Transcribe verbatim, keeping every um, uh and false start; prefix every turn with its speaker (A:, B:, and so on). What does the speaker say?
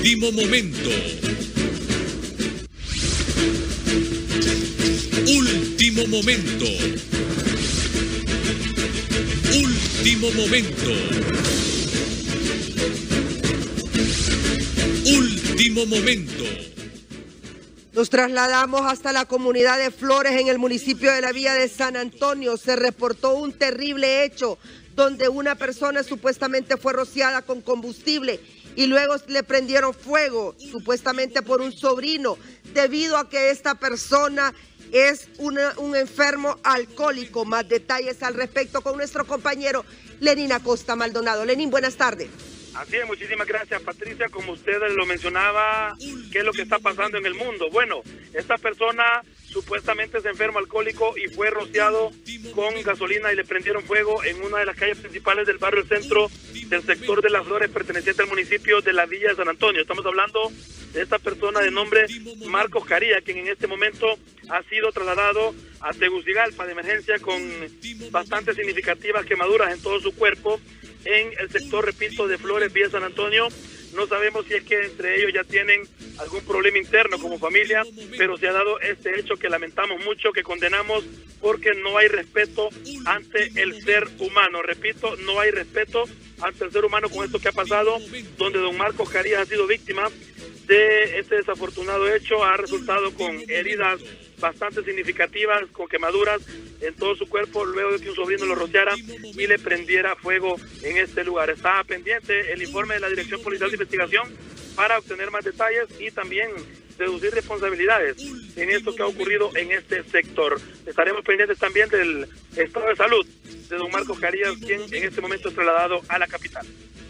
A: Último momento. Último momento. Último momento. Último momento.
B: Nos trasladamos hasta la comunidad de Flores en el municipio de la Villa de San Antonio. Se reportó un terrible hecho donde una persona supuestamente fue rociada con combustible y luego le prendieron fuego, supuestamente por un sobrino, debido a que esta persona es una, un enfermo alcohólico. Más detalles al respecto con nuestro compañero Lenín Acosta Maldonado. Lenín, buenas tardes.
C: Así es, muchísimas gracias, Patricia. Como usted lo mencionaba, ¿qué es lo que está pasando en el mundo? Bueno, esta persona supuestamente es enfermo alcohólico y fue rociado con gasolina y le prendieron fuego en una de las calles principales del barrio centro del sector de Las Flores, perteneciente al municipio de la Villa de San Antonio. Estamos hablando de esta persona de nombre Marcos Caría, quien en este momento ha sido trasladado a Tegucigalpa de emergencia con bastante significativas quemaduras en todo su cuerpo, en el sector, repito, de Flores, Villa San Antonio. No sabemos si es que entre ellos ya tienen algún problema interno como familia, pero se ha dado este hecho que lamentamos mucho, que condenamos, porque no hay respeto ante el ser humano. Repito, no hay respeto ante el ser humano con esto que ha pasado, donde don Marcos Carías ha sido víctima de este desafortunado hecho. Ha resultado con heridas bastante significativas, con quemaduras en todo su cuerpo, luego de que un sobrino lo rociara y le prendiera fuego en este lugar. Está pendiente el informe de la Dirección Policial de Investigación para obtener más detalles y también deducir responsabilidades en esto que ha ocurrido en este sector. Estaremos pendientes también del estado de salud de don Marcos Carías, quien en este momento es trasladado a la capital.